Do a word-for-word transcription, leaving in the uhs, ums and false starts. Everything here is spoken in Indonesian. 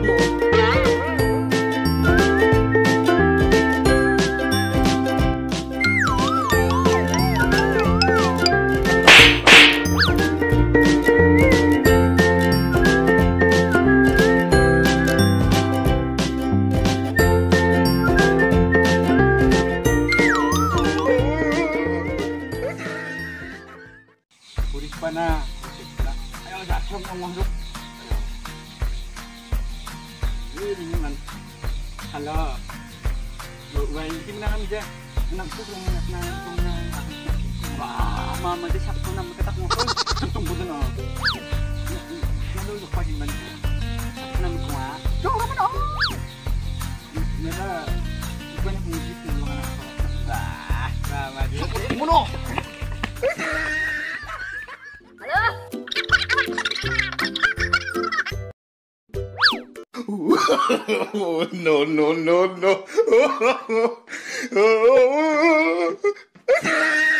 Pana, ayo jatuh ngomong dulu. Ini dengan halo, lu bayi gimana kan dia? Anak tuh yang nak nak nak wah, mama dia siapa nama kita ngomong, tunggu dulu. Lalu lupa di mana? Nama kuah. Jangan mana? Nela, banyak musik yang lu anak. Wah, sama dia. Mono. No, no, no, no.